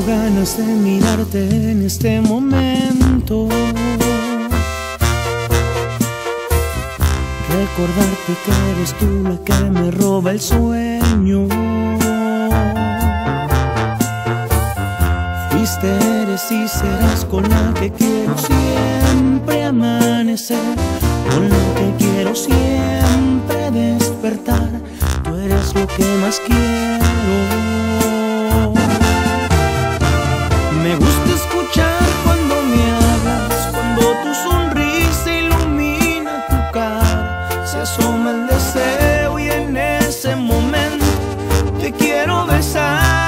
ganas de mirarte en este momento, recordarte que eres tú la que me roba el sueño. Fuiste, eres y serás con la que quiero siempre amanecer, con la que quiero siempre despertar. Tú eres lo que más quiero. Me gusta escuchar cuando me hablas, cuando tu sonrisa ilumina tu cara, se asoma el deseo y en ese momento te quiero besar.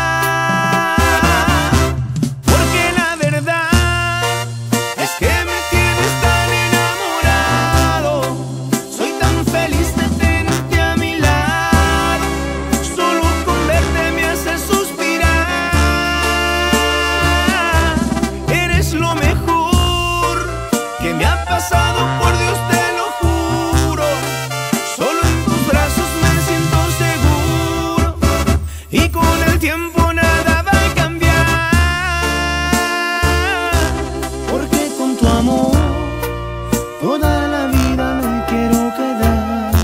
Porque la verdad es que me tienes tan enamorado, soy tan feliz de tenerte a mi lado, solo con verte me hace suspirar. Eres lo mejor que me ha pasado, por Dios te lo juro, solo en tus brazos me siento seguro, y con el tiempo nada va a cambiar, porque con tu amor toda la vida me quiero quedar.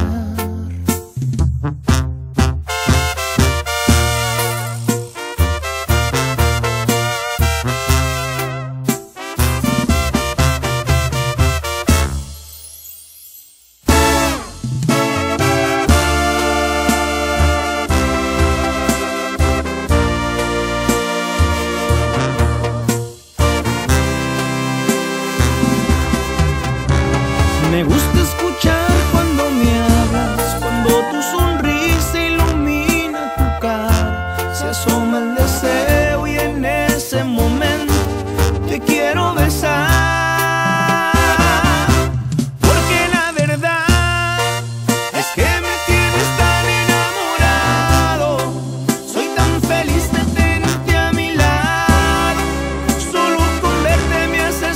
Me gusta escuchar cuando me hablas, cuando tu sonrisa ilumina tu cara, se asoma el deseo y en ese momento te quiero besar. Porque la verdad es que me tienes tan enamorado, soy tan feliz de tenerte a mi lado, solo con verte me hace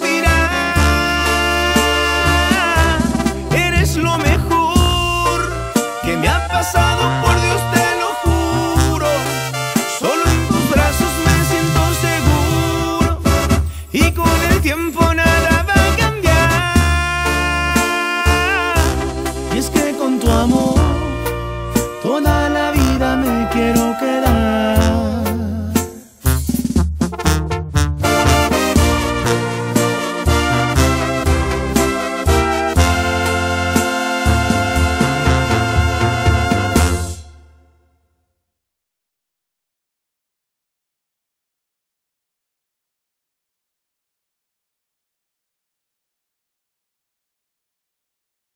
suspirar. Eres lo mejor que me ha pasado, por Dios te lo juro, solo en tus brazos me siento seguro, y con el tiempo